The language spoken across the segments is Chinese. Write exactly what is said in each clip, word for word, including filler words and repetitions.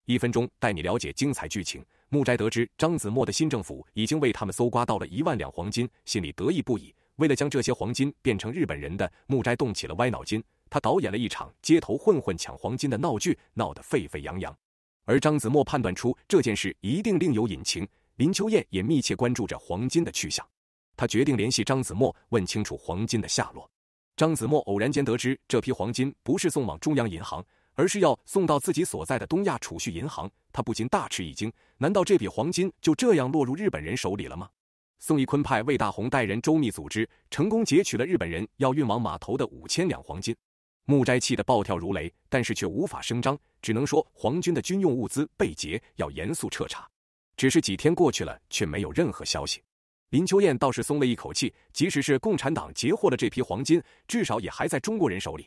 一分钟带你了解精彩剧情。木斋得知张子墨的新政府已经为他们搜刮到了一万两黄金，心里得意不已。为了将这些黄金变成日本人的，木斋动起了歪脑筋。他导演了一场街头混混抢黄金的闹剧，闹得沸沸扬扬。而张子墨判断出这件事一定另有隐情，林秋燕也密切关注着黄金的去向。他决定联系张子墨，问清楚黄金的下落。张子墨偶然间得知，这批黄金不是送往中央银行，而是要送到自己所在的东亚储蓄银行。他不禁大吃一惊，难道这笔黄金就这样落入日本人手里了吗？宋义坤派魏大红带人周密组织，成功劫取了日本人要运往码头的五千两黄金。木斋气得暴跳如雷，但是却无法声张，只能说皇军的军用物资被劫，要严肃彻查。只是几天过去了，却没有任何消息。林秋燕倒是松了一口气，即使是共产党截获了这批黄金，至少也还在中国人手里。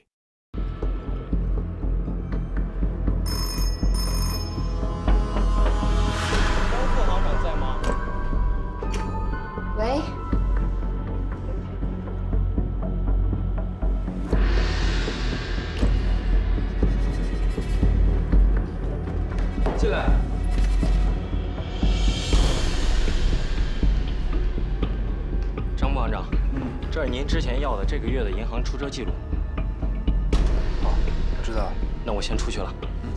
张副行长在吗？ 喂。 进来。张副行长，嗯，这是您之前要的这个月的银行出车记录。 好，我知道了。 那我先出去了。嗯。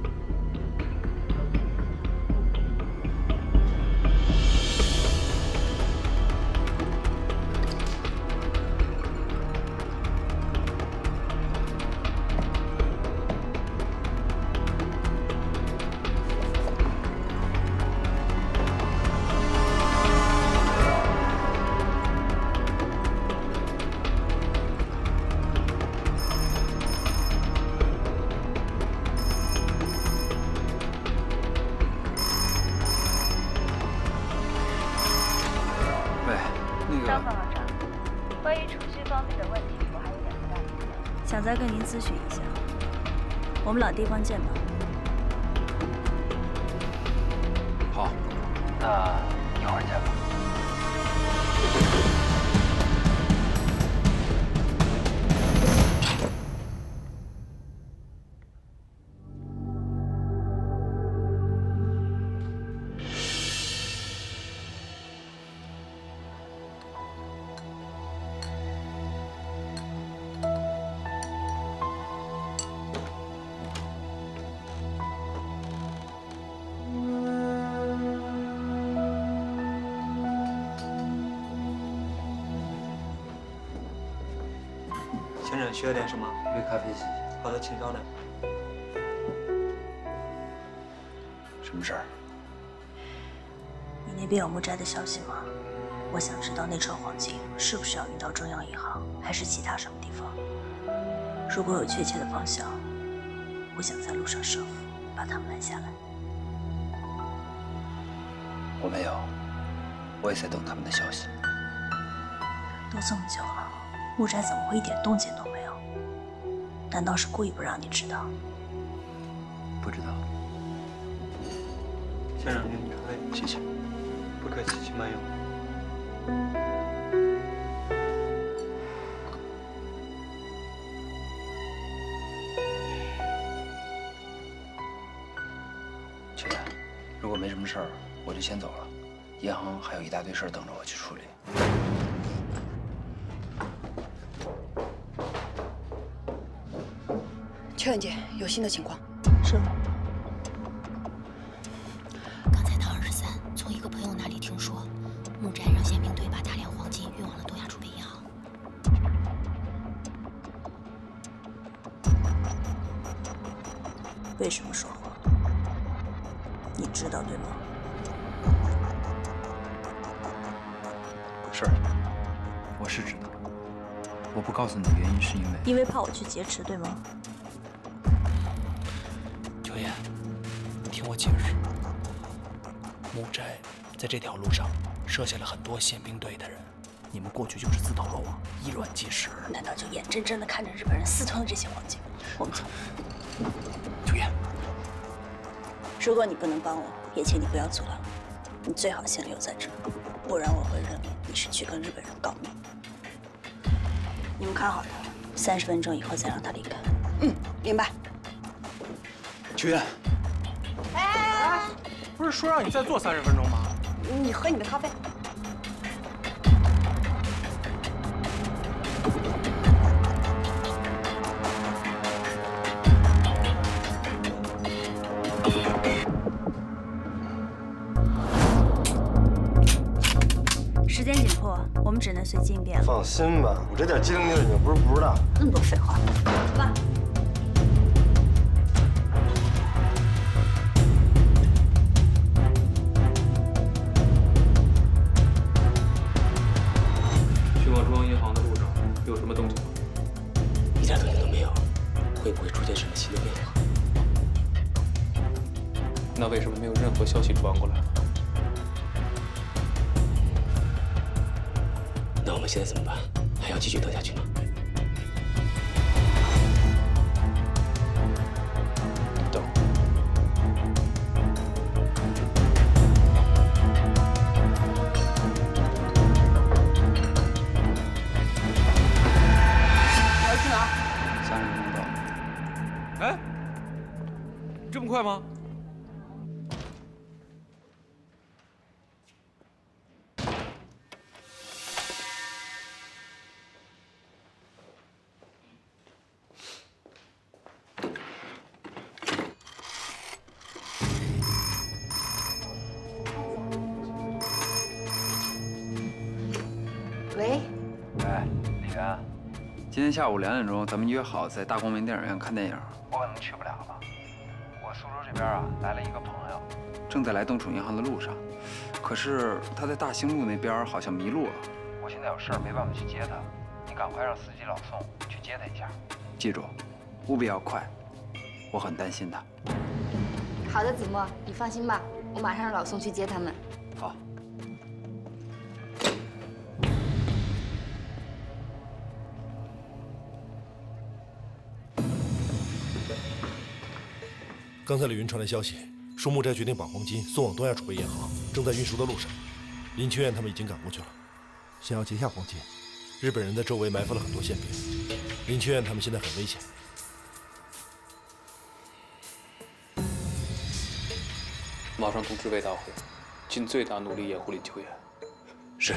想再跟您咨询一下，我们老地方见吧。 好，那一会儿见吧。 先生，需要点什么？ 一杯咖啡，谢谢。 好的，请稍等。 什么事儿？ 你那边有木斋的消息吗？我想知道那车黄金是不是要运到中央银行，还是其他什么地方？如果有确切的方向，我想在路上设伏，把他们拦下来。 我没有，我也在等他们的消息。 都这么久了，木斋怎么会一点动静都没有？难道是故意不让你知道？ 不知道。 先生，您咖啡， 谢谢。 不客气，请慢用。 秋燕，如果没什么事儿，我就先走了。银行还有一大堆事儿等着我去处理。 秋燕姐，有新的情况。 是。 刚才到二十三，从一个朋友那里听说，木斋让宪兵队把大量黄金运往了东亚储备银行。 为什么说谎？你知道对吗？ 是，我是知道。我不告诉你的原因是因为…… 因为怕我去劫持，对吗？ 秋燕，听我解释。木斋在这条路上设下了很多宪兵队的人，你们过去就是自投罗网，以卵击石。 难道就眼睁睁地看着日本人私吞了这些黄金？我们走。 秋燕， 如果你不能帮我，也请你不要阻拦我。你最好先留在这，不然我会认为你是去跟日本人告密。你们看好他，三十分钟以后再让他离开。 嗯，明白。 秋燕， 哎， 不是说让你再坐三十分钟吗？ 你喝你的咖啡。 时间紧迫，我们只能随机应变了。 放心吧，我这点机灵劲儿你们不是不知道。 那么多废话，走吧。 去往中央银行的路上有什么动静吗？ 一点动静都没有，会不会出现什么新的变化？ 那为什么没有任何消息传过来？ 那我们现在怎么办？还要继续等下去吗？等。 你要去哪？ 三十分钟到。 哎，这么快吗？ 喂， 喂，李源，今天下午两点钟咱们约好在大光明电影院看电影，我可能去不了了。我苏州这边啊来了一个朋友，正在来东楚银行的路上，可是他在大兴路那边好像迷路了。我现在有事儿没办法去接他，你赶快让司机老宋去接他一下。记住，务必要快，我很担心他。 好的，子墨，你放心吧，我马上让老宋去接他们。 好。 刚才李云传来消息，说木斋决定把黄金送往东亚储备银行，正在运输的路上。林清苑他们已经赶过去了，想要截下黄金。日本人在周围埋伏了很多宪兵，林清苑他们现在很危险。 马上通知魏大虎，尽最大努力掩护林清苑。 是。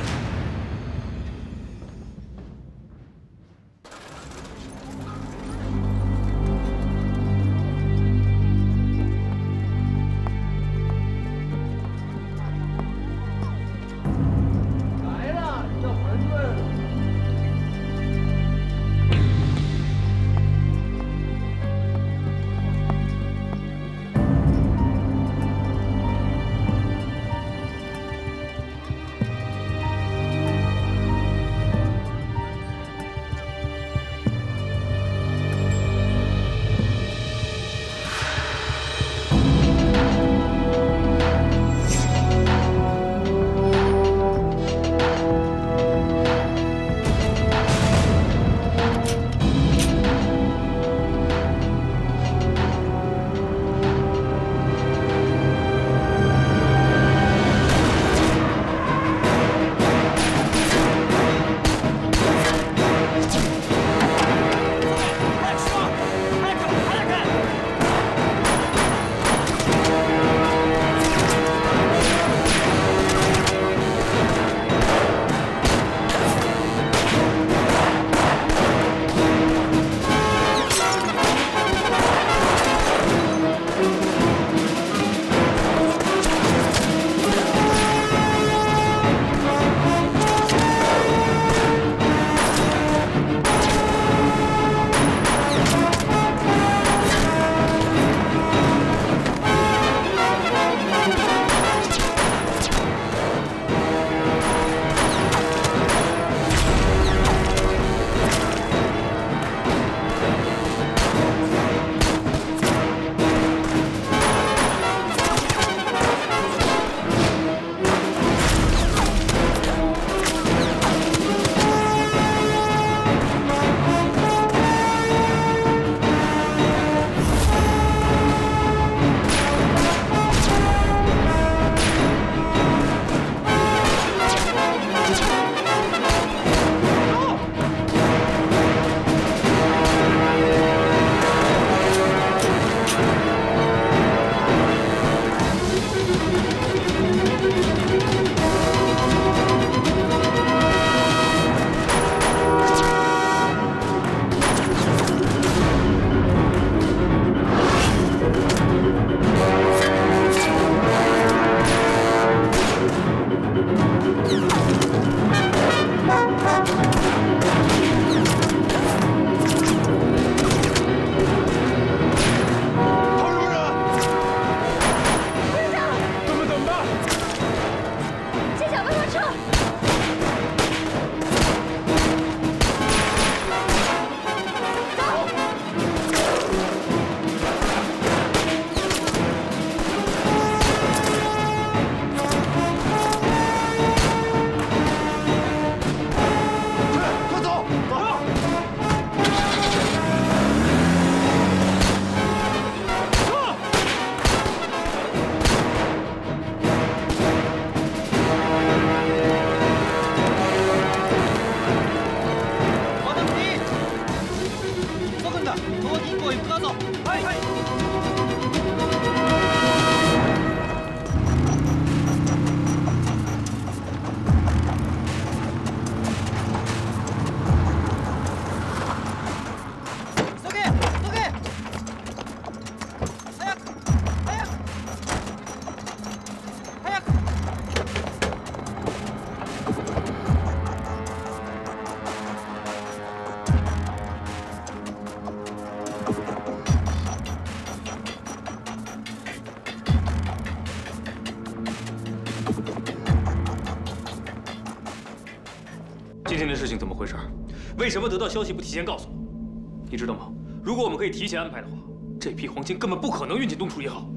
今天的事情怎么回事？为什么得到消息不提前告诉我？你知道吗？如果我们可以提前安排的话，这批黄金根本不可能运进东楚银行。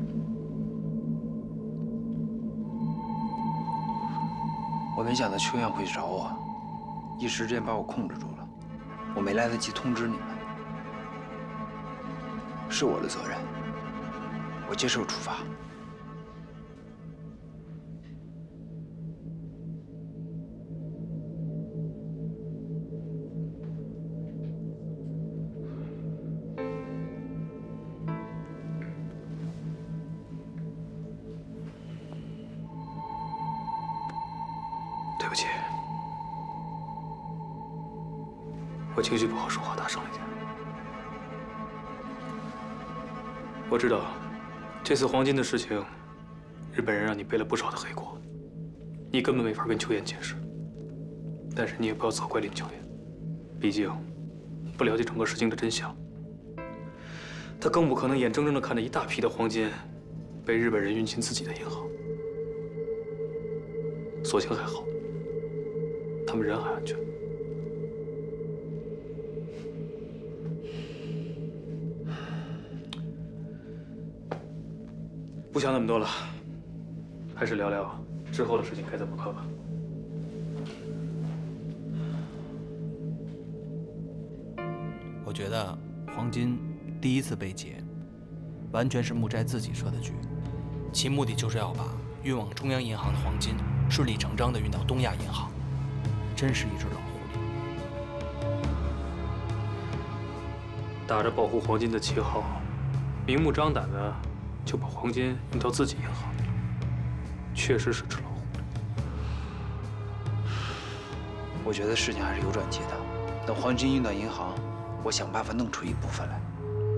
我没想到秋燕会找我，一时之间把我控制住了，我没来得及通知你们，是我的责任，我接受处罚。 对不起，我情绪不好，说话大声了一点。我知道，这次黄金的事情，日本人让你背了不少的黑锅，你根本没法跟秋燕解释。但是你也不要责怪林秋燕，毕竟不了解整个事情的真相。他更不可能眼睁睁地看着一大批的黄金被日本人运进自己的银行。所幸还好。 他们人还安全。不想那么多了，还是聊聊之后的事情该怎么办吧。 我觉得黄金第一次被劫，完全是木斋自己设的局，其目的就是要把运往中央银行的黄金顺理成章地运到东亚银行。 真是一只老狐狸， 打着保护黄金的旗号，明目张胆的就把黄金运到自己银行，确实是只老狐狸。 我觉得事情还是有转机的。等黄金运到银行，我想办法弄出一部分来。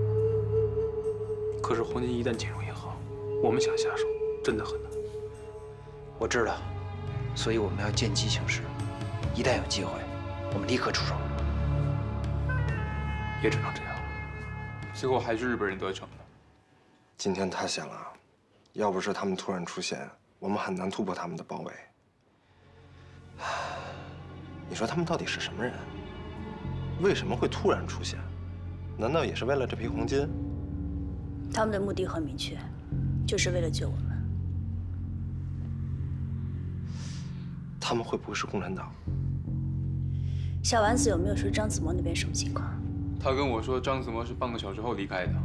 可是黄金一旦进入银行，我们想下手真的很难。 我知道，所以我们要见机行事。 一旦有机会，我们立刻出手。 也只能这样。 最后还是日本人得逞了。 今天太险了，要不是他们突然出现，我们很难突破他们的包围。你说他们到底是什么人？为什么会突然出现？难道也是为了这批黄金？ 他们的目的很明确，就是为了救我们。 他们会不会是共产党？ 小丸子有没有说张子墨那边什么情况？ 他跟我说，张子墨是半个小时后离开的。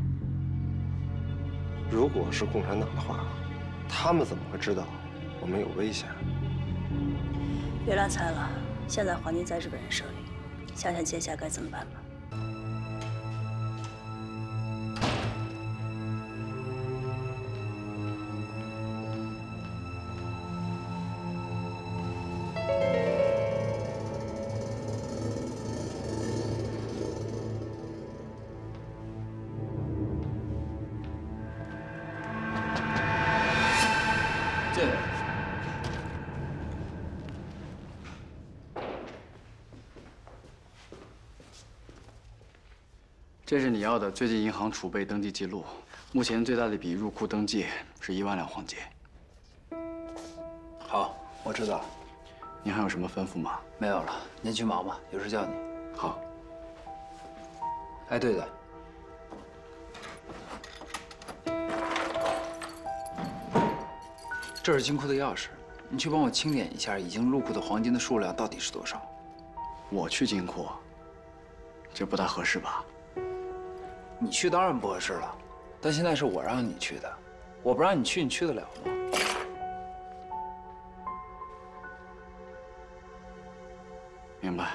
如果是共产党的话，他们怎么会知道我们有危险？ 别乱猜了，现在黄金在日本人手里，想想接下来该怎么办吧。 这是你要的最近银行储备登记记录，目前最大的一笔入库登记是一万两黄金。 好，我知道了。 您还有什么吩咐吗？ 没有了，您去忙吧，有事叫你。 好。 哎，对了，这是金库的钥匙，你去帮我清点一下已经入库的黄金的数量到底是多少。 我去金库，这不大合适吧？ 你去当然不合适了，但现在是我让你去的，我不让你去，你去得了吗？ 明白。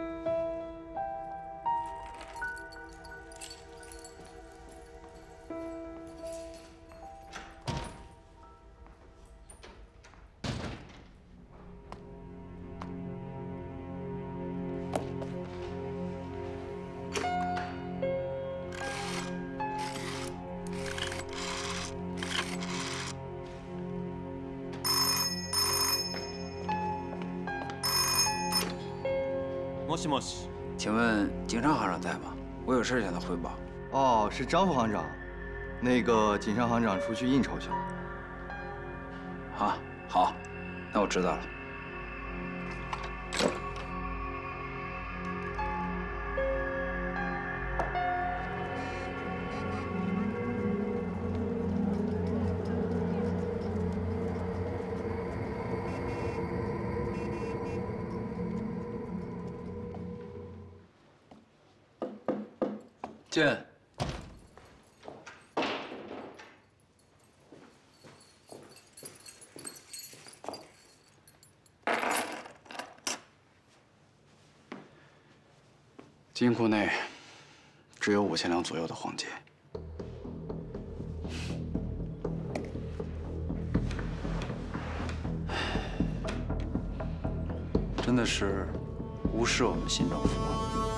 もしもし， 请问井上行长在吗？我有事向他汇报。 哦，是张副行长，那个井上行长出去应酬去了。 啊，好，那我知道了。 进。 金库内只有五千两左右的黄金。 真的是无视我们新政府啊？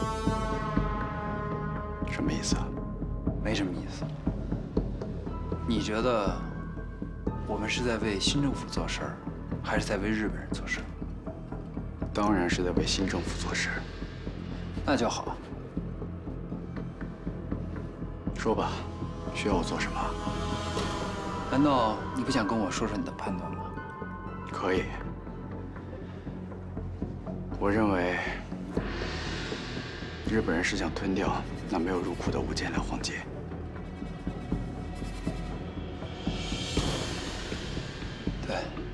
什么意思啊？ 没什么意思。你觉得我们是在为新政府做事儿，还是在为日本人做事？ 当然是在为新政府做事。 那就好。 说吧，需要我做什么？ 难道你不想跟我说说你的判断吗？ 可以。我认为，日本人是想吞掉那没有入库的五千两黄金。 对。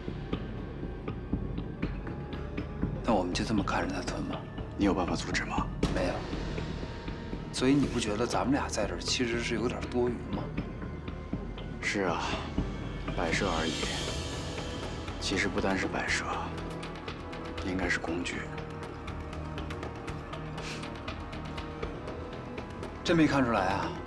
那我们就这么看着他吞吗？ 你有办法阻止吗？ 没有。所以你不觉得咱们俩在这儿其实是有点多余吗？ 是啊，摆设而已。其实不单是摆设，应该是工具。 真没看出来啊？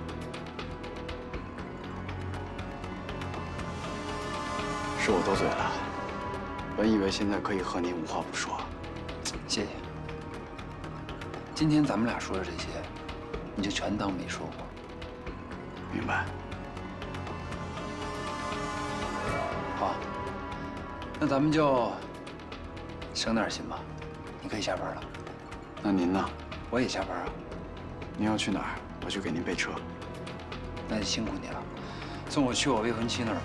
是我多嘴了。本以为现在可以和你无话不说。 谢谢。今天咱们俩说的这些，你就全当没说过。 明白。 好，那咱们就省点心吧。你可以下班了。 那您呢？ 我也下班啊。 您要去哪儿？我去给您备车。 那就辛苦你了，送我去我未婚妻那儿吧。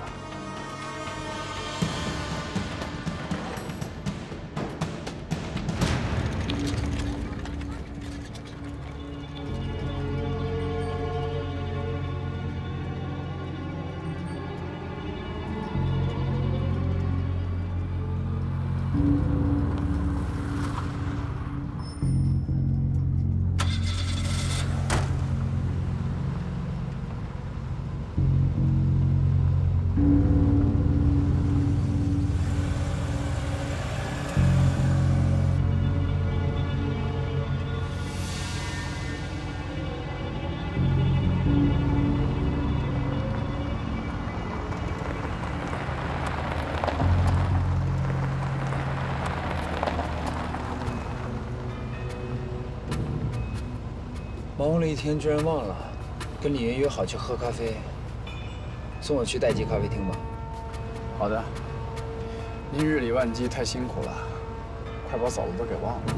忙了一天，居然忘了跟李云约好去喝咖啡。送我去代记咖啡厅吧。 好的。您日理万机，太辛苦了，快把嫂子都给忘了。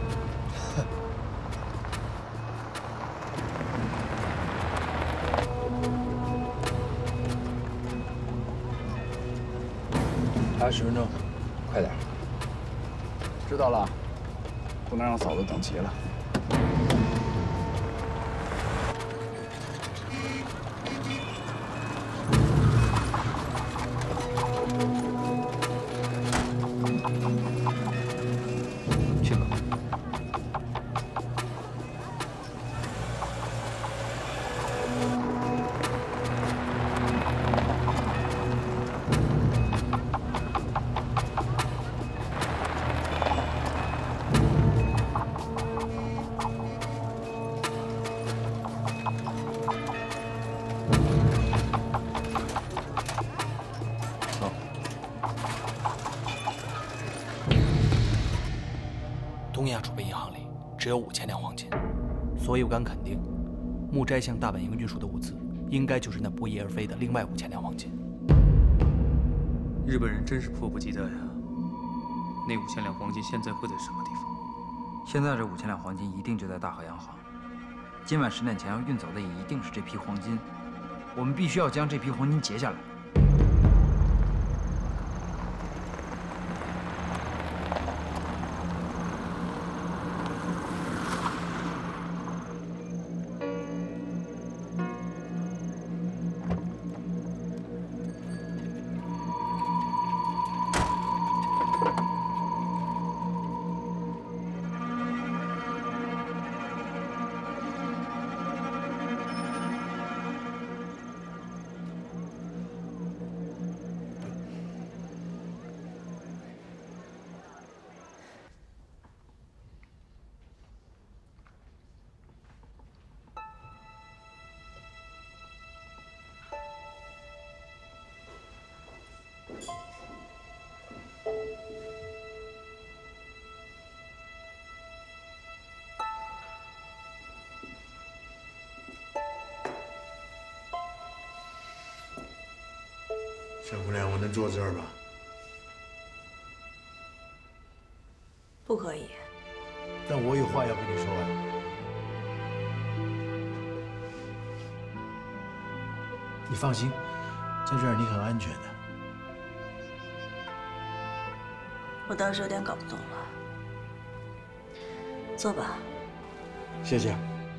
还有十分钟，快点。 知道了，不能让嫂子等急了。 去吧。 东亚储备银行里只有五千两黄金，所以我敢肯定，木斋向大本营运输的物资，应该就是那不翼而飞的另外五千两黄金。 日本人真是迫不及待呀！那五千两黄金现在会在什么地方？ 现在这五千两黄金一定就在大和洋行，今晚十点前要运走的也一定是这批黄金，我们必须要将这批黄金截下来。 小姑娘，我能坐这儿吗？ 不可以。 但我有话要跟你说啊。你放心，在这儿你很安全的。 我倒是有点搞不懂了。坐吧。 谢谢。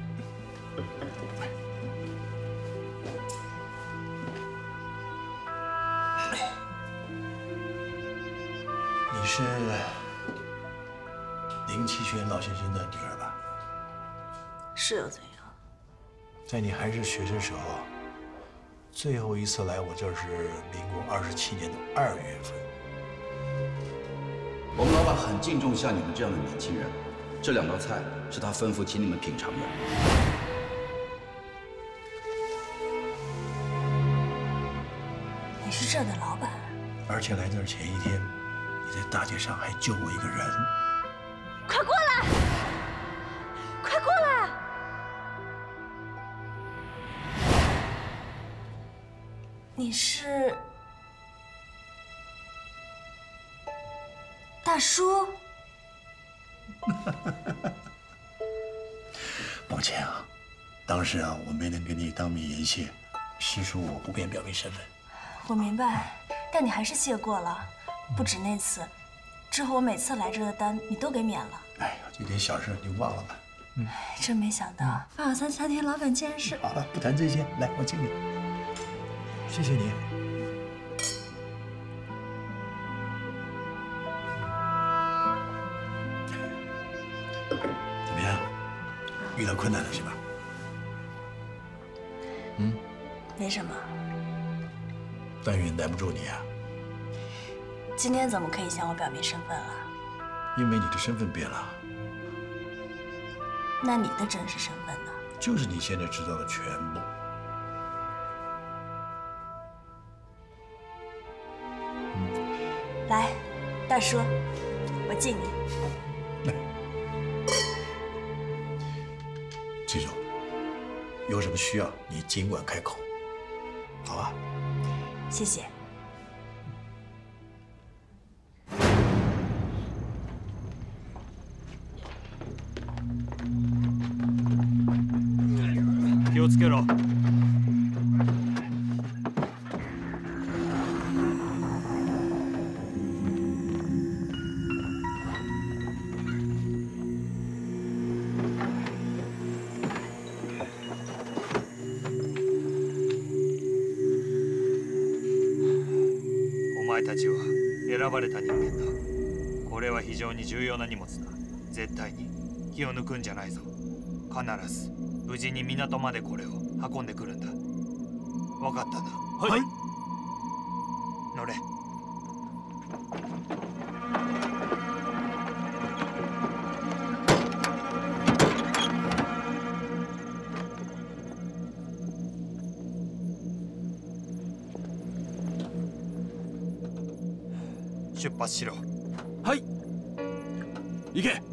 你是林奇玄老先生的女儿吧？ 是又怎样？ 在你还是学生时候，最后一次来我这儿是民国二十七年的二月份。 我们老板很敬重像你们这样的年轻人，这两道菜是他吩咐请你们品尝的。 你是这儿的老板？ 而且来这儿前一天，你在大街上还救过一个人。 快过来！快过来！你是大叔？ 抱歉啊，当时啊我没能跟你当面言谢，实属我不便表明身份。 我明白，但你还是谢过了，不止那次，之后我每次来这的单你都给免了。 哎呀，这点小事你忘了吧？嗯， 真没想到，八宝山餐厅老板竟然是…… 好了，不谈这些，来，我敬你。谢谢你。怎么样？遇到困难了是吧？嗯， 没什么。 但愿难不住你啊。 今天怎么可以向我表明身份了？ 因为你的身份变了。 那你的真实身份呢？ 就是你现在知道的全部。 嗯，来，大叔，我敬你。 记住，有什么需要你尽管开口，好吧？ 谢谢。 気をつけろ。お前たちは選ばれた人間だ。これは非常に重要な荷物だ。絶対に気を抜くんじゃないぞ。必ず無事に港までこれを運んでくるんだ。分かったな。はい。乗れ。出発しろ。 はい。行け。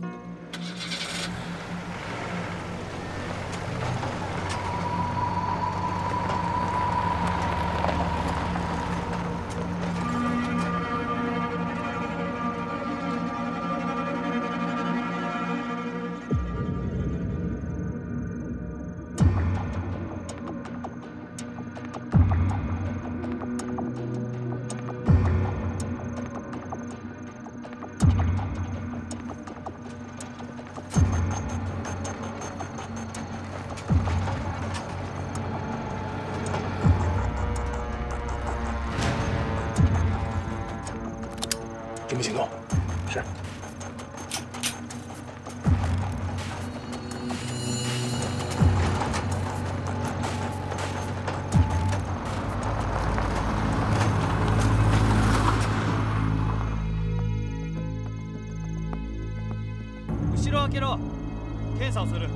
准备行动。是。 後ろを開けろ。検査をする。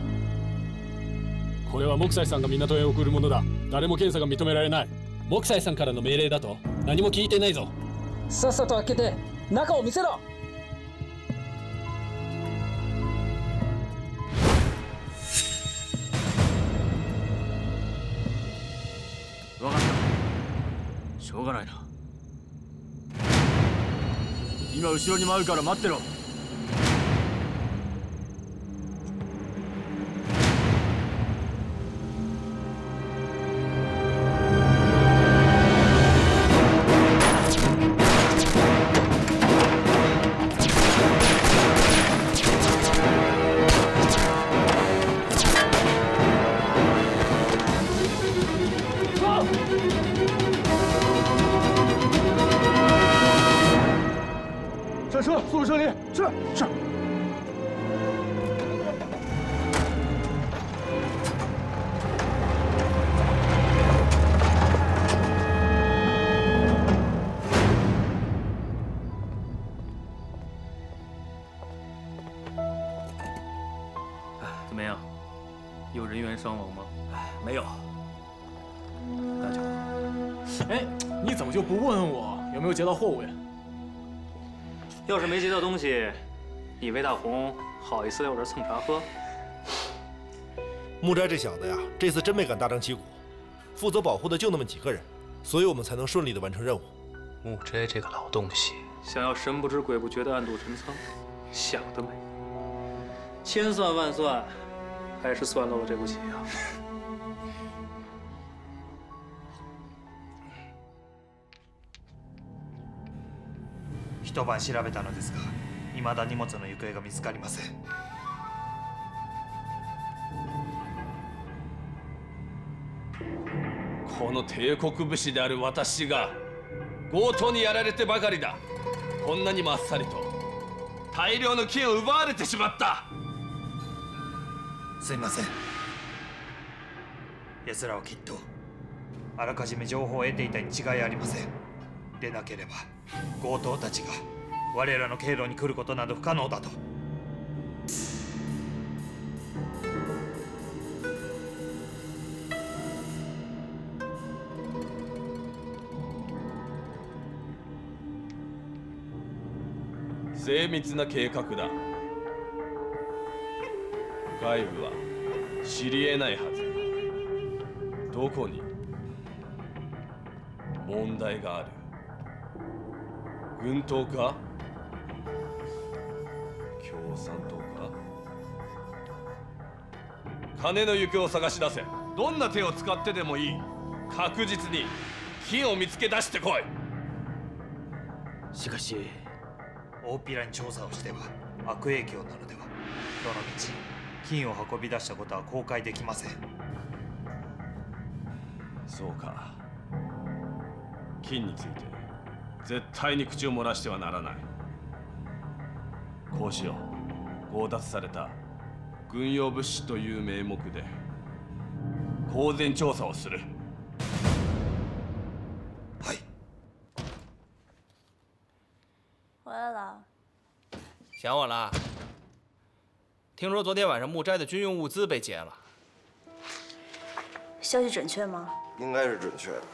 これは木西さんが港へ送るものだ。誰も検査が認められない。木西さんからの命令だと？何も聞いてないぞ。 さっさと開けて中を見せろ。 分かった。 ょうがないな。今後ろに回るから待ってろ。 上车，速度车里，是是。 怎么样？有人员伤亡吗？ 没有。 大舅， 哎，你怎么就不问问我有没有劫到货物呀？ 要是没劫到东西，你魏大红好意思在我这蹭茶喝？ 木斋这小子呀，这次真没敢大张旗鼓，负责保护的就那么几个人，所以我们才能顺利的完成任务。 木斋这个老东西，想要神不知鬼不觉的暗度陈仓，想得美！千算万算，还是算漏了这步棋啊！ 一晩調べたのですが、未だ荷物の行方が見つかりません。 この帝国武士である私が強盗にやられてばかりだ。こんなにもあっさりと大量の金を奪われてしまった。 すいません。奴らはきっとあらかじめ情報を得ていたに違いありません。でなければ強盗たちが我らの経路に来ることなど不可能だと。 精密な計画だ。外部は知り得ないはず。どこに問題がある？軍党か？共産党か？金の行方を探し出せ。どんな手を使ってでもいい。確実に金を見つけ出してこい。 しかし大っぴらに調査をしては悪影響なのでは。どのみち金を運び出したことは公開できません。 そうか。金について絶対に口を漏らしてはならない。こうしよう。強奪された軍用物資という名目で公然調査をする。 回来了。 想我了。听说昨天晚上木斋的军用物资被劫了， 消息准确吗？ 应该是准确的。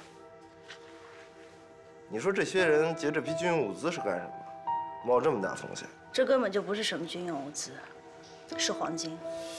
你说这些人劫这批军用物资是干什么？冒这么大风险？ 这根本就不是什么军用物资，是黄金。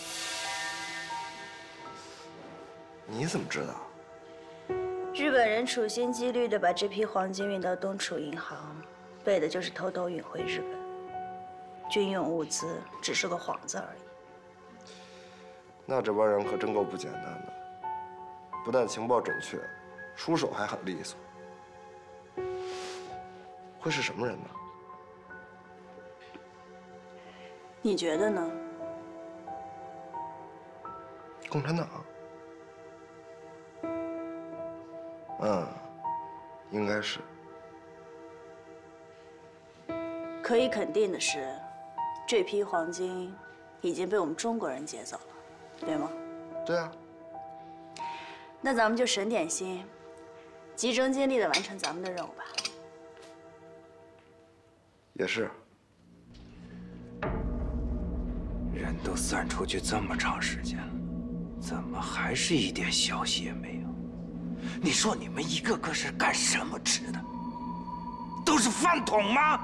你怎么知道？ 日本人处心积虑地把这批黄金运到东储银行，为的就是偷偷运回日本。军用物资只是个幌子而已。 那这帮人可真够不简单的，不但情报准确，出手还很利索。会是什么人呢？ 你觉得呢？ 共产党。嗯，应该是。 可以肯定的是，这批黄金已经被我们中国人劫走了，对吗？ 对啊。 那咱们就省点心，集中精力的完成咱们的任务吧。 也是。 人都散出去这么长时间了，怎么还是一点消息也没有？你说你们一个个是干什么吃的？都是饭桶吗？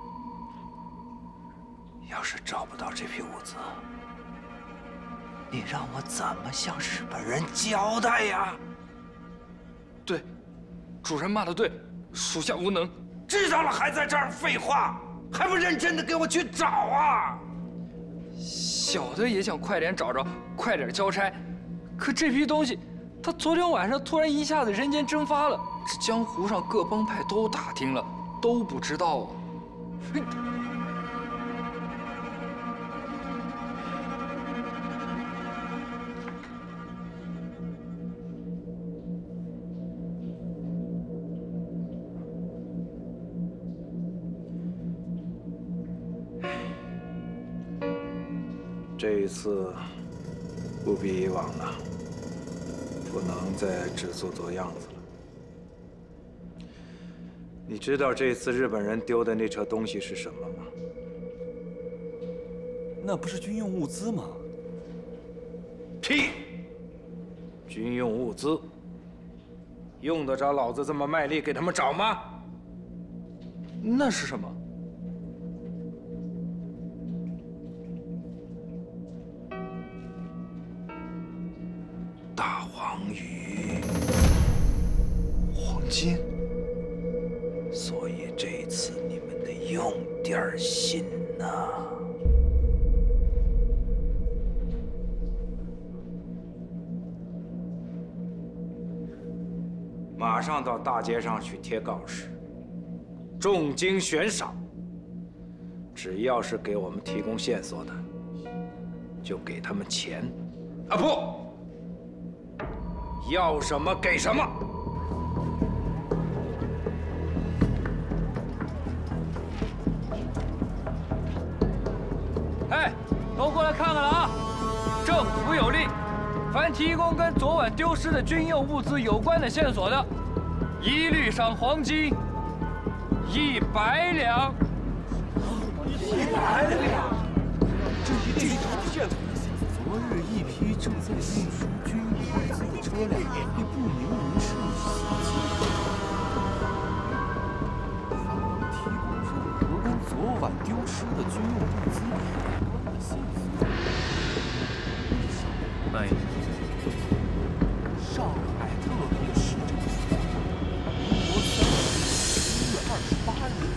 要是找不到这批物资，你让我怎么向日本人交代呀？ 对，主人骂的对， 属下无能。 知道了还在这儿废话，还不认真的给我去找啊！ 小的也想快点找着，快点交差，可这批东西，他昨天晚上突然一下子人间蒸发了，这江湖上各帮派都打听了，都不知道啊。 这一次不比以往了，不能再只做做样子了。你知道这次日本人丢的那车东西是什么吗？ 那不是军用物资吗？ 屁！军用物资，用得着老子这么卖力给他们找吗？ 那是什么？ 大黄鱼，黄金。所以这一次你们得用点心呐。马上到大街上去贴告示，重金悬赏。只要是给我们提供线索的，就给他们钱。啊不！要什么给什么。 哎，都过来看看了啊！政府有令，凡提供跟昨晚丢失的军用物资有关的线索的，一律赏黄金一百两。 一百两？ 这一地图线索。昨日一批正在运输军用物资的车辆被不明人士袭击。凡能提供任何跟昨晚丢失的军用物资有关的线索。 慢一点。 上海特别市政府，民国三十一月二十八日。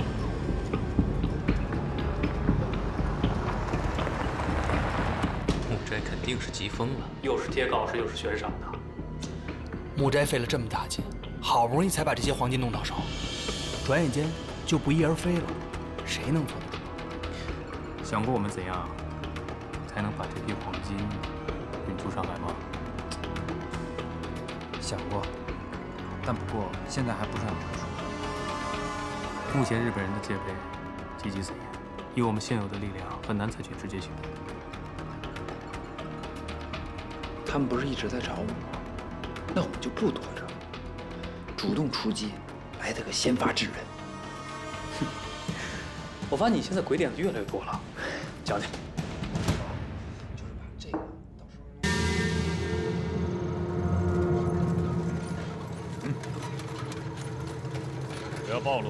这肯定是急疯了， 又是贴告示，又是悬赏的。 木斋费了这么大劲，好不容易才把这些黄金弄到手，转眼间就不翼而飞了，谁能做得住？ 想过我们怎样才能把这批黄金运出上海吗？ 想过，但不过现在还不是很成熟。 目前日本人的戒备极其森严，以我们现有的力量，很难采取直接行动。 他们不是一直在找我吗？那我们就不躲着，主动出击，来得个先发制人。 哼，我发现你现在鬼点子越来越多了，讲讲。 就是把这个到时嗯，不要暴露。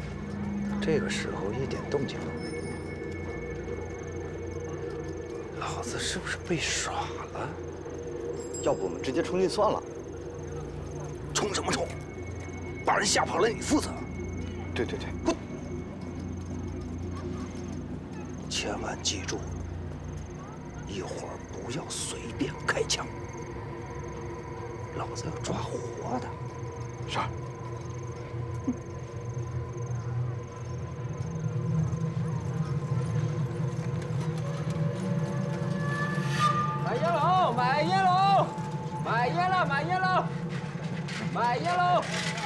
这个时候一点动静都没有，老老子是不是被耍了？ 要不我们直接冲进算了？ 冲什么冲？把人吓跑了，你负责。 对对对， 滚！千万记住，一会儿不要随便开枪，老子要抓活的。是。 买烟喽！买烟喽！买烟了！买烟喽！买烟喽！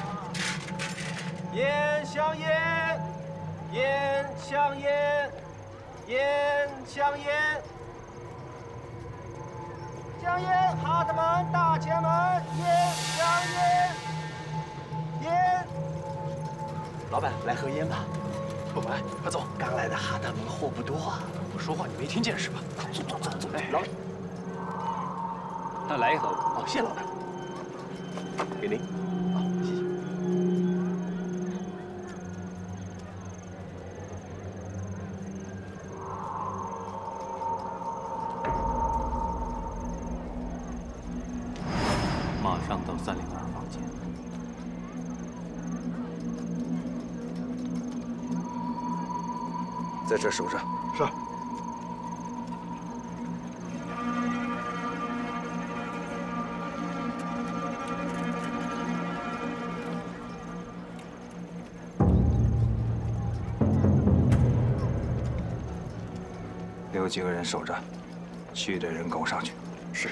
烟香烟，烟香烟，烟香烟，香烟哈德门大前门，烟香烟，烟。 老板，来盒烟吧。 不买，快走。 刚来的哈德门货不多啊。 我说话你没听见是吧？走走走走。哎，老板， 那来一盒。 哦，谢老板。给您。好，谢谢。 马上到三零二房间。 在这守着。 是。 留几个人守着，其余的人跟我上去。 是。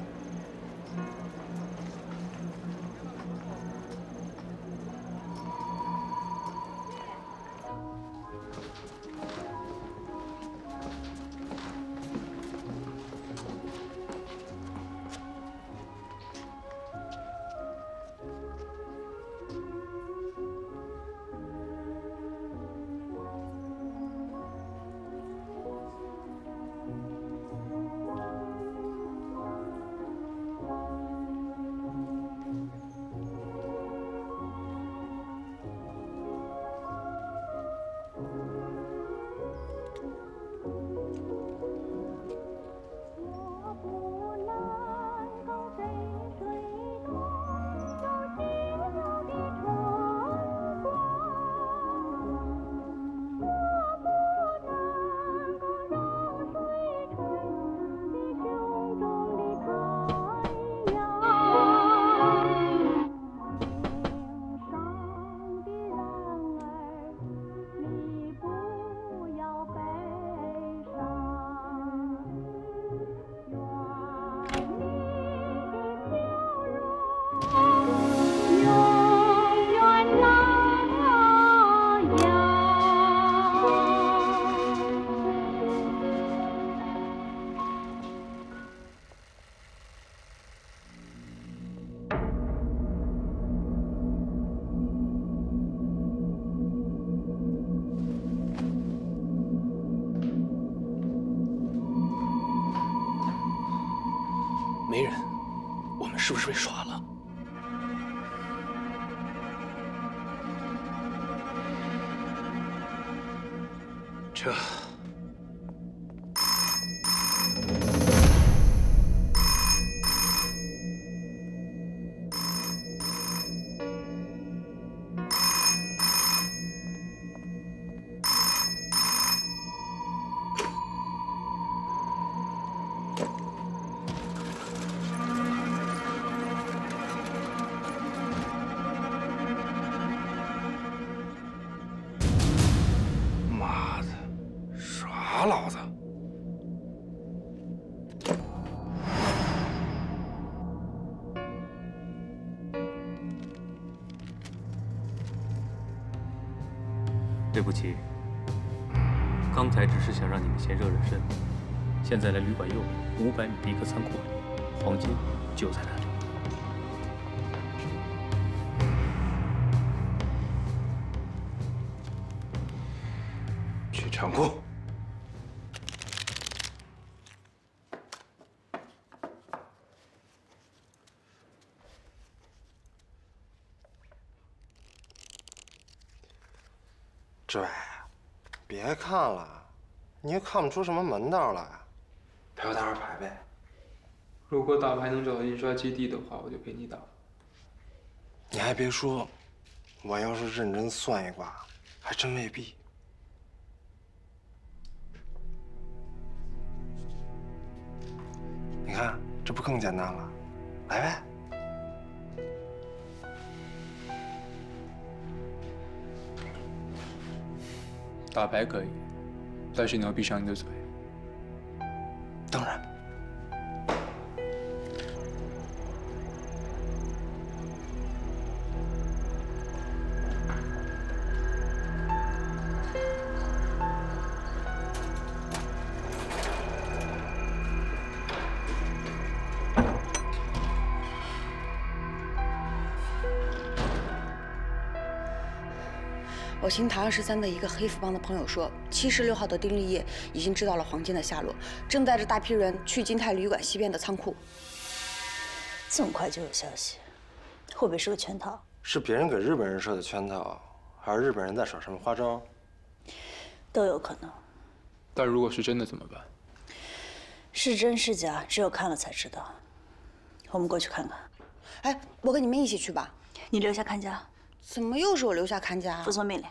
没人，我们是不是被耍了？这。 打老子！ 对不起，刚才只是想让你们先热热身，现在来旅馆右五百米的一个仓库里，黄金就在那里。 去仓库。 志伟，别看了，你又看不出什么门道来。 陪我打会儿牌呗。 如果打牌能找到印刷基地的话，我就陪你打。 你还别说，我要是认真算一卦，还真未必。你看，这不更简单了？来呗。 打牌可以，但是你要闭上你的嘴。 当然。 我听塔二十三的一个黑服帮的朋友说，七十六号的丁立业已经知道了黄金的下落，正带着大批人去金泰旅馆西边的仓库。 这么快就有消息，会不会是个圈套？ 是别人给日本人设的圈套，还是日本人在耍什么花招？ 都有可能。 但如果是真的怎么办？ 是真是假，只有看了才知道。我们过去看看。 哎，我跟你们一起去吧。 你留下看家。 怎么又是我留下看家？ 服从命令。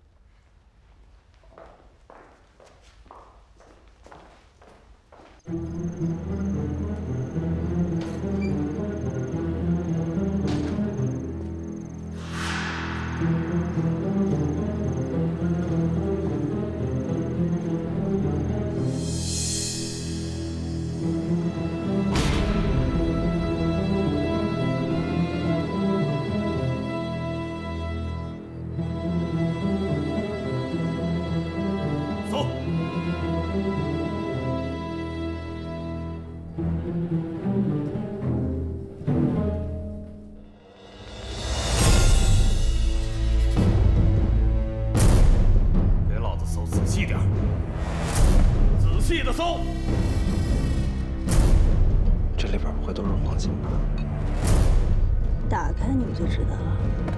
打开你们就知道了。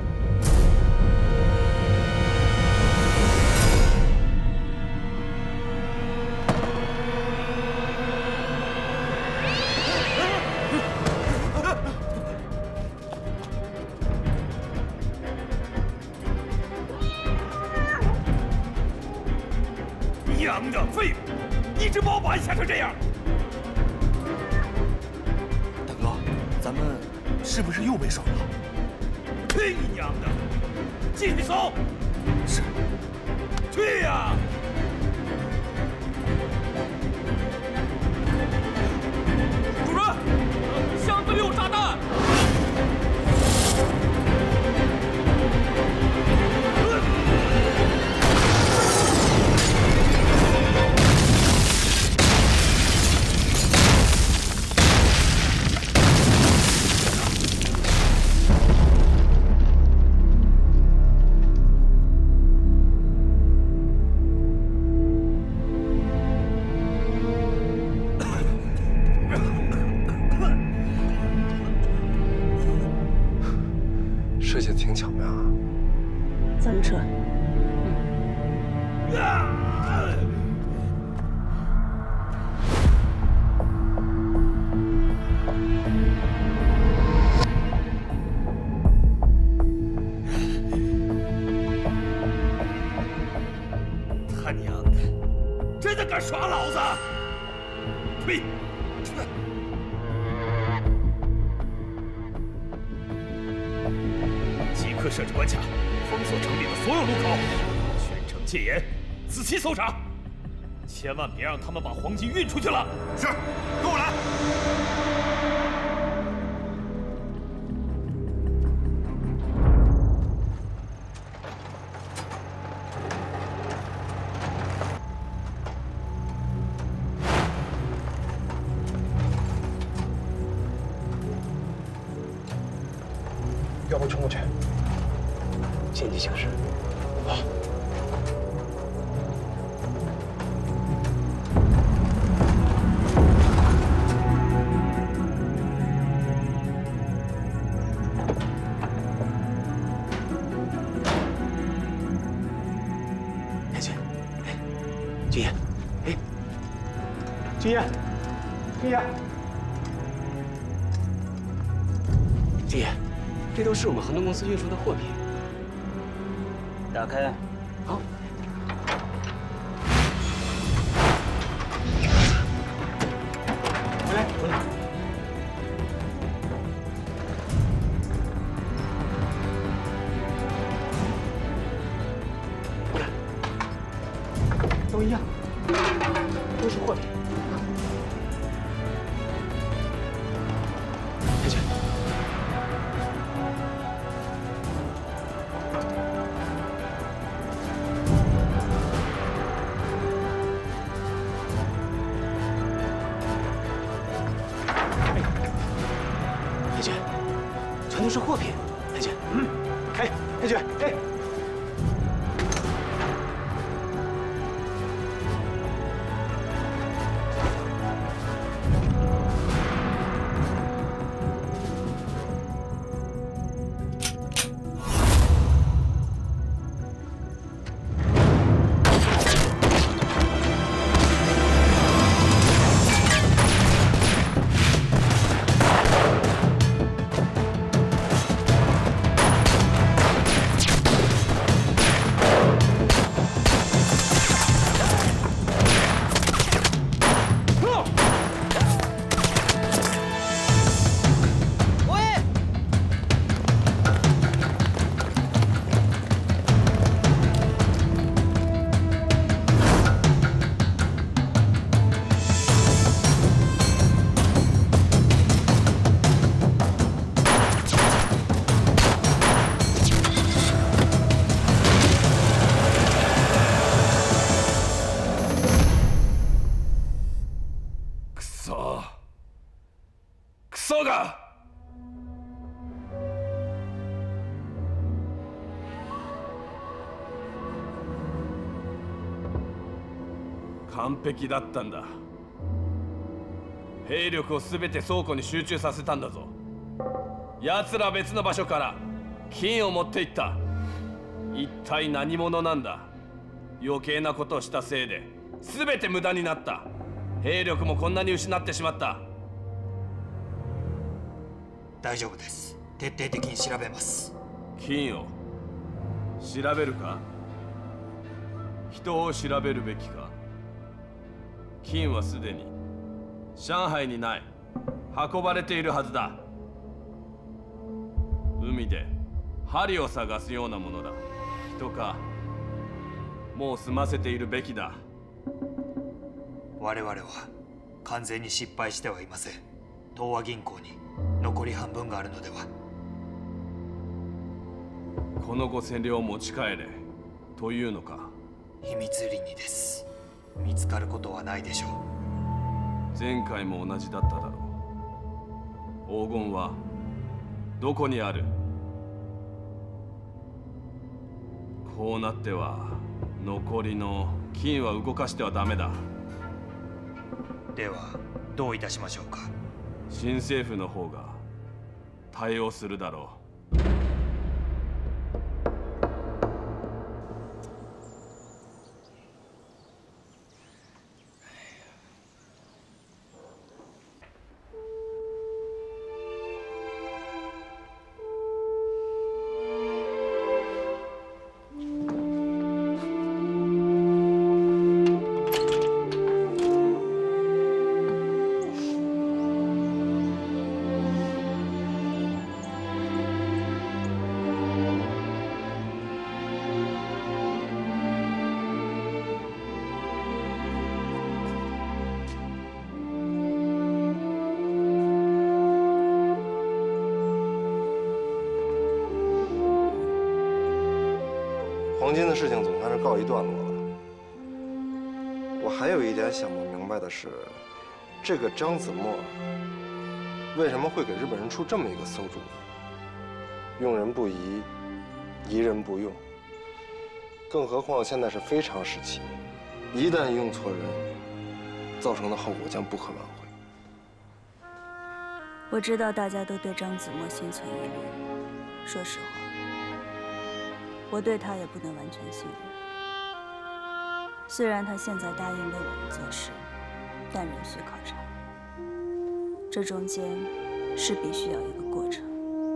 娘的废物！一直把我把你吓成这样。 大哥，咱们是不是又被耍了？ 去你娘的！继续搜。是。去呀！主任，箱子里有炸弹。 设计的挺巧妙啊！ 咱们撤。 他娘的，真的敢耍老子！呸！ 即刻设置关卡，封锁城里的所有路口，全城戒严，仔细搜查，千万别让他们把黄金运出去了。是，跟我来。 要不冲过去？ 见机行事。 好。 太君，哎，君夜，哎，君夜， 爹， 爹，这都是我们恒东公司运输的货品。 打开。 好。 回来，回来。回来。都一样，都是货品。 都是货品，黑姐。嗯，哎，黑姐，哎。 完璧だったんだ。兵力を全て倉庫に集中させたんだぞ。奴ら別の場所から金を持っていった。一体何者なんだ。余計なことをしたせいで全て無駄になった。兵力もこんなに失ってしまった。 大丈夫です。徹底的に調べます。 金を調べるか。人を調べるべきか。金はすでに上海にない。運ばれているはずだ。海で針を探すようなものだ。人か。もう済ませているべきだ。 我々は完全に失敗してはいません。東和銀行に残り半分があるのでは。 このごせん両を持ち帰れというのか。 秘密裏にです。見つかることはないでしょう。前回も同じだっただろう。黄金はどこにある。こうなっては残りの金は動かしてはダメだ。 ではどういたしましょうか。 新政府の方が対応するだろう。 黄金的事情总算是告一段落了。我还有一点想不明白的是，这个张子墨为什么会给日本人出这么一个馊主意？用人不疑，疑人不用。更何况现在是非常时期，一旦用错人，造成的后果将不可挽回。 我知道大家都对张子墨心存疑虑，说实话。 我对他也不能完全信任。虽然他现在答应为我们做事，但仍需考察。 这中间是必须要有一个过程。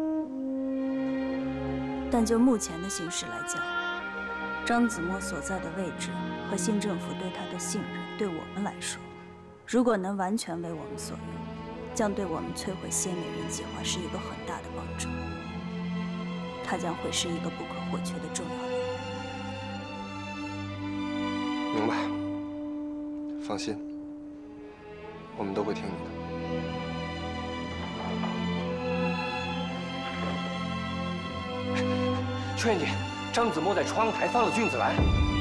但就目前的形势来讲，张子墨所在的位置和新政府对他的信任，对我们来说，如果能完全为我们所用，将对我们摧毁仙美人计划是一个很大的帮助。他将会是一个不可或缺的重要人物。明白，放心，我们都会听你的。 秋燕姐，张子墨在窗台放了君子兰。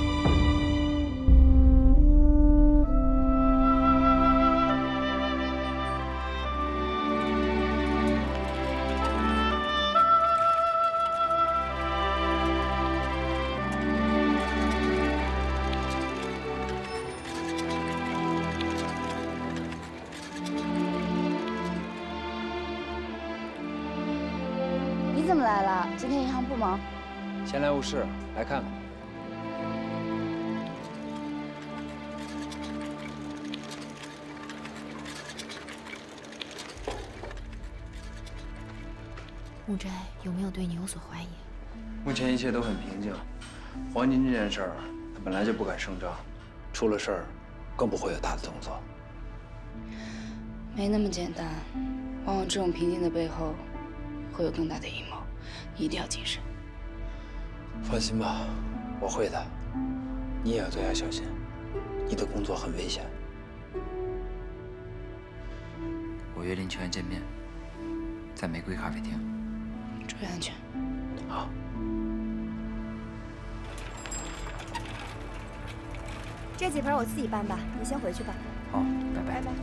你怎么来了？今天银行不忙？ 闲来无事，来看看。 木斋有没有对你有所怀疑？ 目前一切都很平静。黄金这件事儿，他本来就不敢声张，出了事儿，更不会有大的动作。 没那么简单，往往这种平静的背后，会有更大的阴谋，你一定要谨慎。 放心吧，我会的。你也要多加小心，你的工作很危险。 我约林秋燕见面，在玫瑰咖啡厅。 注意安全。 好。 这几盘我自己搬吧，你先回去吧。 好，拜拜。 拜拜。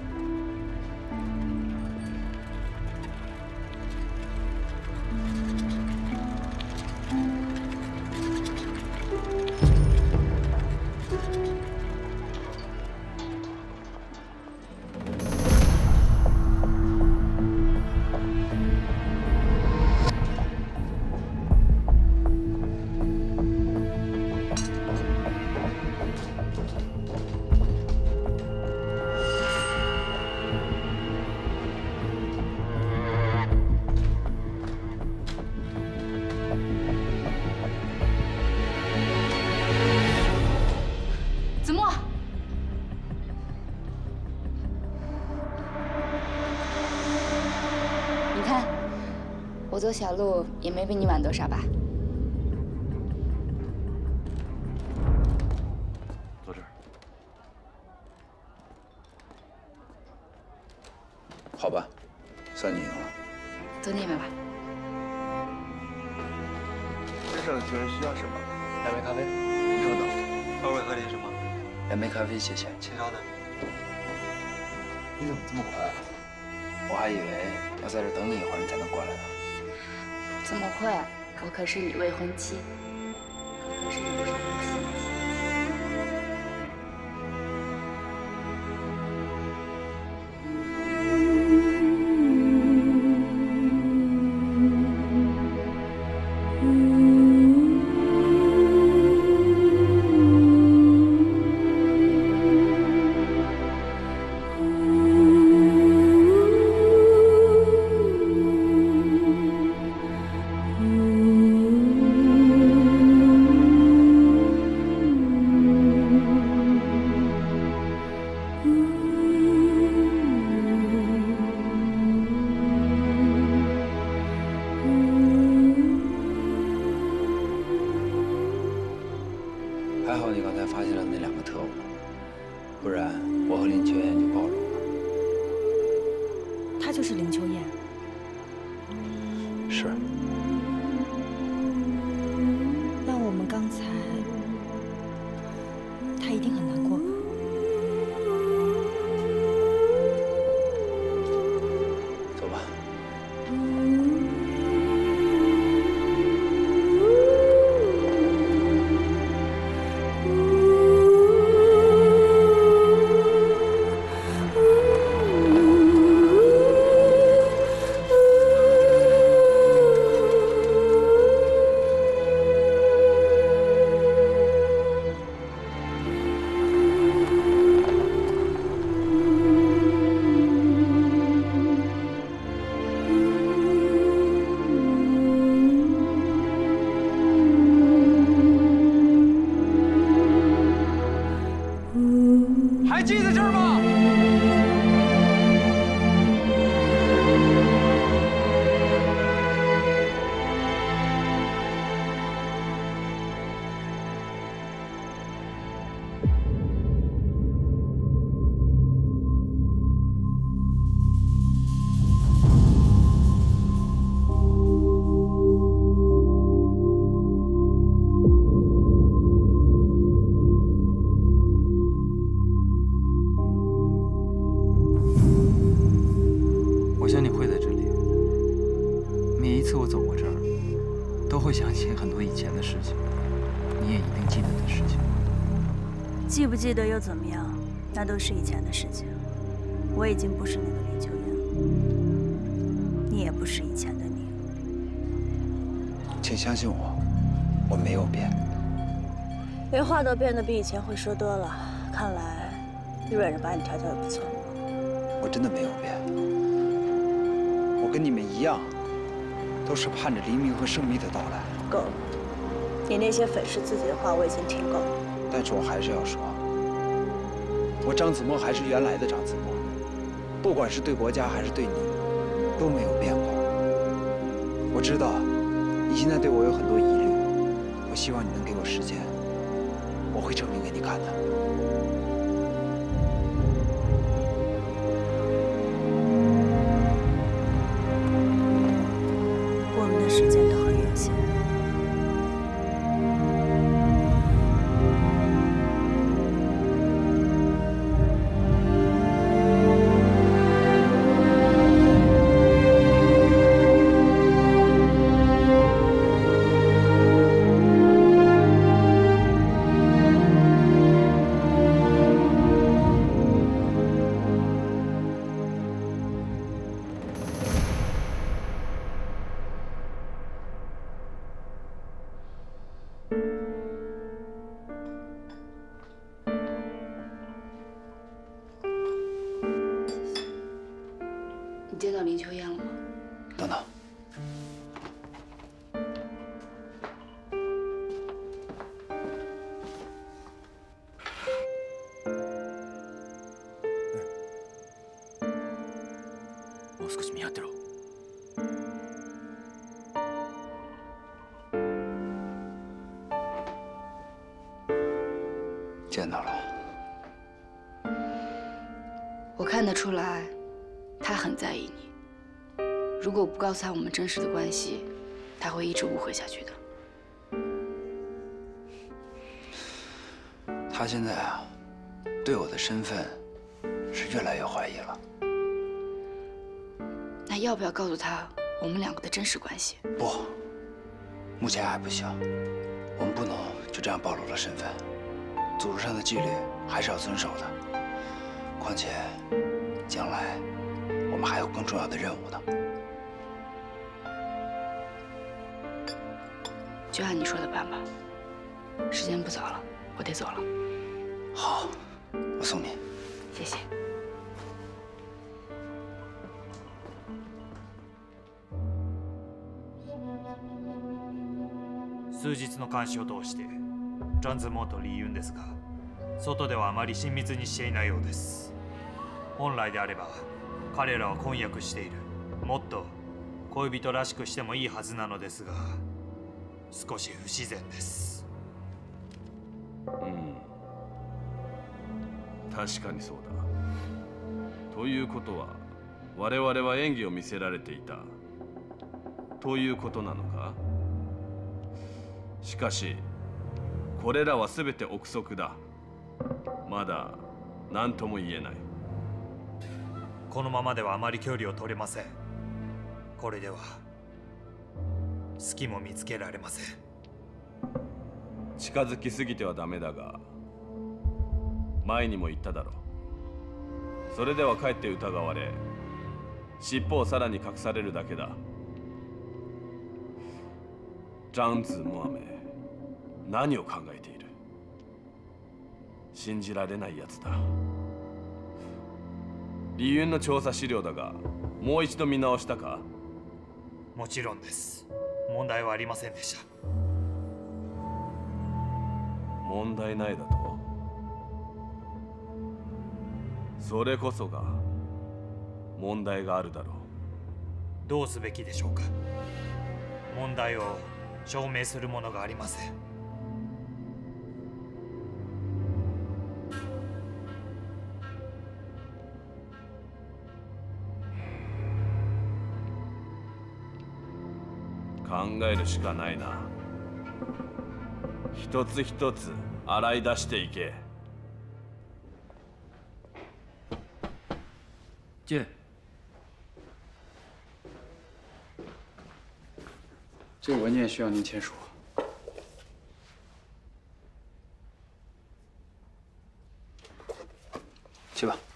我走小路也没比你晚多少吧？ 坐这儿。 好吧，算你赢了。 多念念吧。 先生，请问需要什么？ 两杯咖啡。 稍等。二位喝点什么？ 两杯咖啡，谢谢。 请稍等。 你怎么这么快啊？我还以为要在这等你一会儿，你才能过来呢。 怎么会？我可是你未婚妻，可是你不是不心妻。 还好你刚才发现了那两个特务，不然我和林秋燕就暴露了。 他就是林秋燕。 是。 那我们刚才，他一定很难过吧？ 走吧。 啊！ 次我走过这儿，都会想起很多以前的事情，你也一定记得的事情。 记不记得又怎么样？那都是以前的事情。我已经不是那个林秋妍了，你也不是以前的你。 请相信我，我没有变。 连话都变得比以前会说多了，看来日本人把你调教的不错。 我真的没有变，我跟你们一样，都是盼着黎明和胜利的到来。 够了，你那些粉饰自己的话我已经听够了。 但是我还是要说，我张子墨还是原来的张子墨，不管是对国家还是对你，都没有变过。我知道你现在对我有很多疑虑，我希望你能给我时间，我会证明给你看的。 我们的时间都很有限。 你见到林秋燕了吗？ 等等。 もう少し見張ってろ。 见到了。 我看得出来，他很在意你。如果不告诉他我们真实的关系，他会一直误会下去的。 他现在啊，对我的身份是越来越怀疑了。 那要不要告诉他我们两个的真实关系？ 不，目前还不行。我们不能就这样暴露了身份，组织上的纪律还是要遵守的。况且，将来我们还有更重要的任务呢。 就按你说的办吧。时间不早了，我得走了。 好，我送你。 谢谢。 数日の監視を通してジャンズモーとリーユンですが、外ではあまり親密にしていないようです。本来であれば彼らは婚約している、もっと恋人らしくしてもいいはずなのですが、少し不自然です。 うん、確かにそうだ。ということは我々は演技を見せられていたということなのか？しかしこれらは全て憶測だ。まだ何とも言えない。 このままではあまり距離を取れません。これでは隙も見つけられません。 近づきすぎてはダメだが、前にも言っただろう。それではかえって疑われ、尻尾をさらに隠されるだけだ。ジャンズ・モアメ、何を考えている？信じられないやつだ。リユンの調査資料だが、もう一度見直したか？ もちろんです。問題はありませんでした。 問題ないだと？それこそが問題があるだろう。 どうすべきでしょうか。問題を証明するものがありません。 考えるしかないな。一つ一つ洗い出していけ。 姐， 这个文件需要您签署。去吧。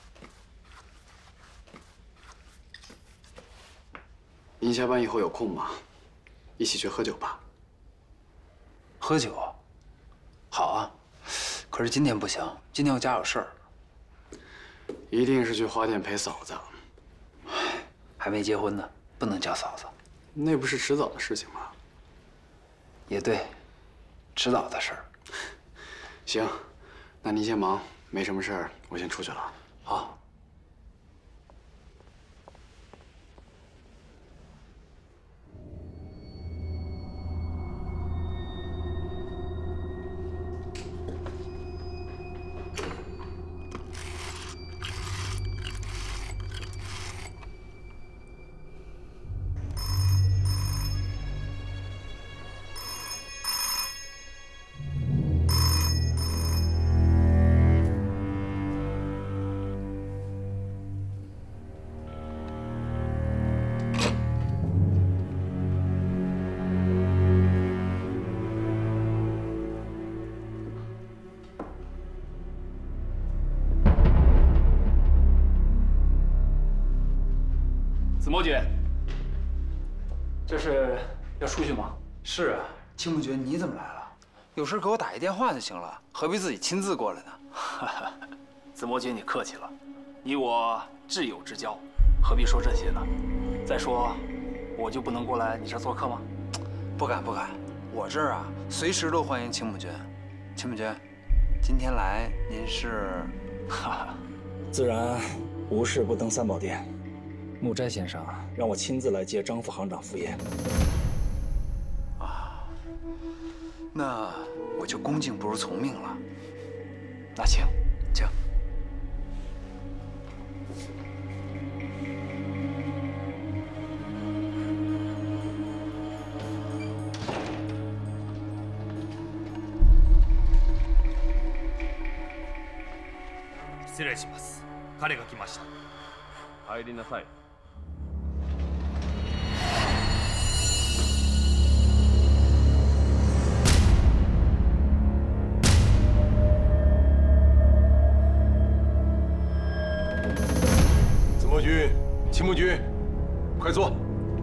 您下班以后有空吗？一起去喝酒吧。 喝酒？好啊，可是今天不行，今天我家有事儿。 一定是去花店陪嫂子。 还没结婚呢，不能叫嫂子。 那不是迟早的事情吗？ 也对，迟早的事儿。 行，那您先忙，没什么事儿，我先出去了。 好。 子墨君，这是要出去吗？ 是啊，青木君，你怎么来了？有事给我打一电话就行了，何必自己亲自过来呢？ 子墨君，你客气了，你我挚友之交，何必说这些呢？再说，我就不能过来你这儿做客吗？ 不敢不敢，我这儿啊，随时都欢迎青木君。青木君，今天来您是？ 自然无事不登三宝殿。木斋先生让我亲自来接张副行长赴宴。 啊，那我就恭敬不如从命了。 那请， 请。 失礼します。彼が来ました。 入りなさい。 子墨君、青木君，快坐。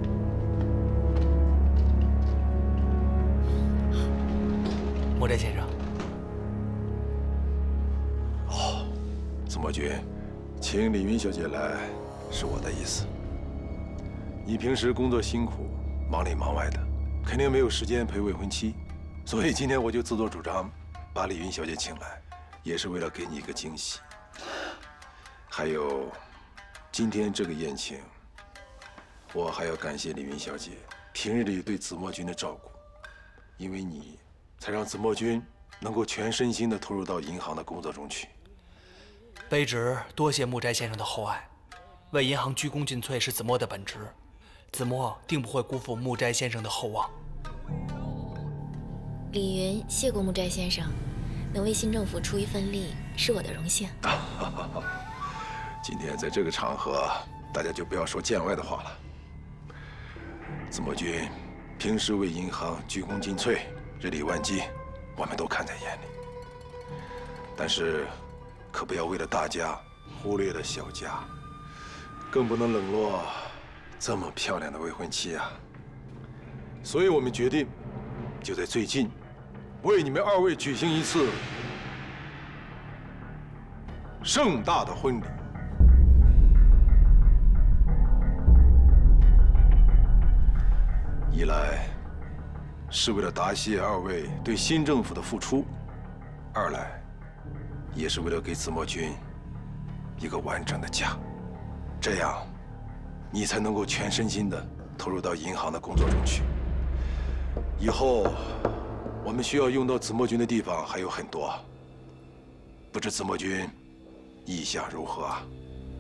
木斋先生。 哦，子墨君，请李云小姐来是我的意思。你平时工作辛苦，忙里忙外的，肯定没有时间陪未婚妻，所以今天我就自作主张，把李云小姐请来，也是为了给你一个惊喜。还有，今天这个宴请，我还要感谢李云小姐平日里对子墨君的照顾，因为你，才让子墨君能够全身心地投入到银行的工作中去。 卑职多谢木斋先生的厚爱，为银行鞠躬尽瘁是子墨的本职，子墨定不会辜负木斋先生的厚望。 李云谢过木斋先生，能为新政府出一份力是我的荣幸。 今天在这个场合，大家就不要说见外的话了。子墨君平时为银行鞠躬尽瘁，日理万机，我们都看在眼里。但是，可不要为了大家忽略了小家，更不能冷落这么漂亮的未婚妻啊！所以我们决定，就在最近，为你们二位举行一次盛大的婚礼。一来是为了答谢二位对新政府的付出，二来也是为了给子墨君一个完整的家，这样你才能够全身心的投入到银行的工作中去。以后我们需要用到子墨君的地方还有很多，不知子墨君意下如何啊？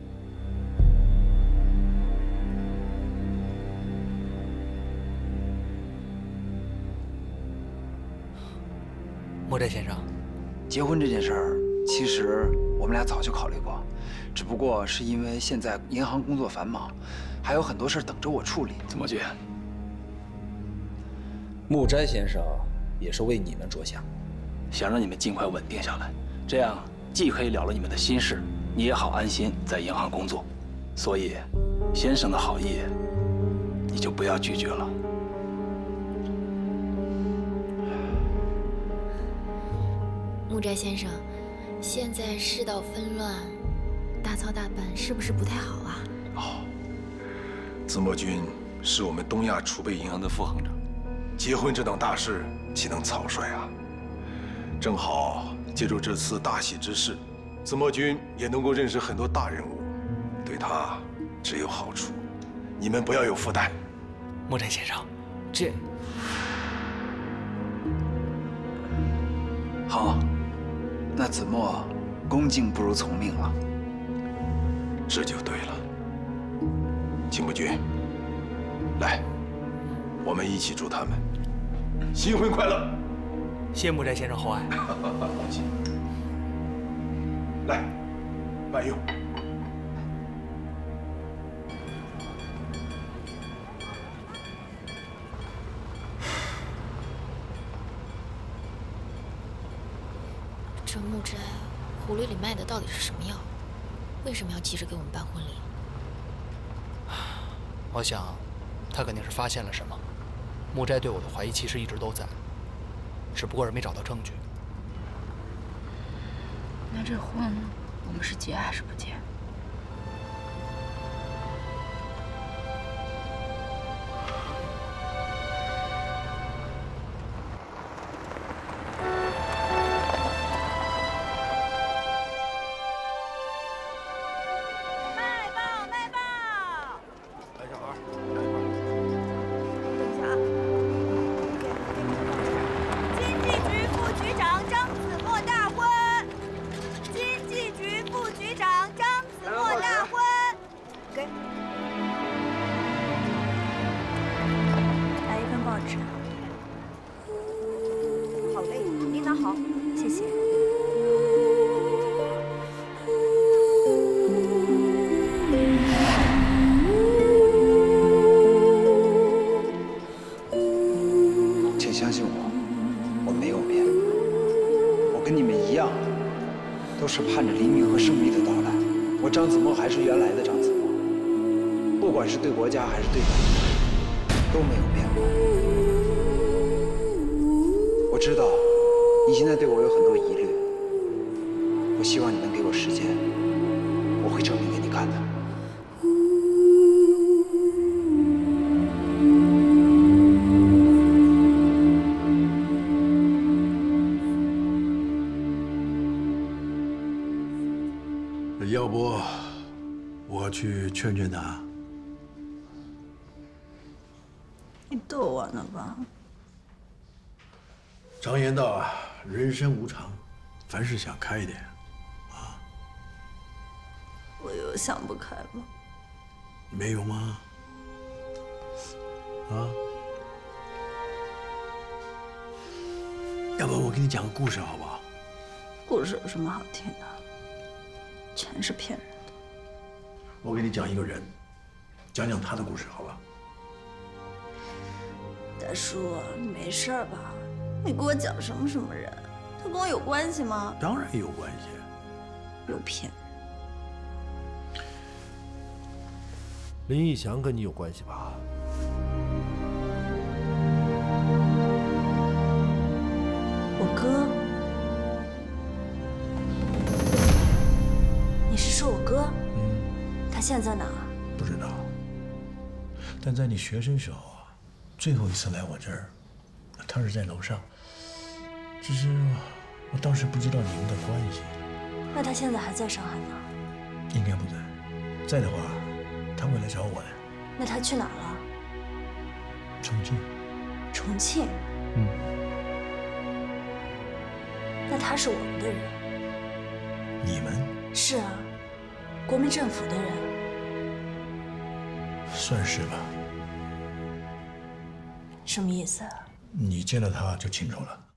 木斋先生， 结婚这件事儿，其实我们俩早就考虑过，只不过是因为现在银行工作繁忙，还有很多事等着我处理。 子墨君， 木斋先生也是为你们着想，想让你们尽快稳定下来，这样既可以了了你们的心事，你也好安心在银行工作。所以，先生的好意，你就不要拒绝了。 木斋先生，现在世道纷乱，大操大办是不是不太好啊？ 哦，子墨君是我们东亚储备银行的副行长，结婚这档大事岂能草率啊？正好借助这次大喜之事，子墨君也能够认识很多大人物，对他只有好处。你们不要有负担。 木斋先生，这好，那子墨恭敬不如从命了。 这就对了。秦木君，来，我们一起祝他们新婚快乐。 谢木斋先生厚爱。 恭喜。来，慢用。 这木斋狐狸里卖的到底是什么药？为什么要急着给我们办婚礼？ 我想，他肯定是发现了什么。木斋对我的怀疑其实一直都在，只不过是没找到证据。 那这婚我们是结还是不结？ 是盼着黎明和胜利的到来。我张子墨还是原来的张子墨，不管是对国家还是对你，都没有变过。我知道你现在对我有很多疑虑，我希望你能给我时间，我会证明给你看的。 要不我去劝劝他？ 你逗我呢吧？ 常言道啊，人生无常，凡事想开一点啊。 我有想不开吗？ 没有吗？啊？要不我给你讲个故事好不好？ 故事有什么好听的？全是骗人的。 我给你讲一个人，讲讲他的故事，好吧？ 大叔，你没事吧？你给我讲什么什么人？他跟我有关系吗？ 当然有关系。 又骗人。 林义祥跟你有关系吧？ 我哥。你是说我哥？嗯。他现在哪？ 不知道。但在你学生时候啊，最后一次来我这儿，他是在楼上。只是我当时不知道你们的关系。 那他现在还在上海吗？ 应该不在。在的话，他会来找我的。 那他去哪儿了？ 重庆。 重庆？ 嗯。 那他是我们的人。 你们？ 是啊，国民政府的人。 算是吧。 什么意思啊？ 你见了他就清楚了。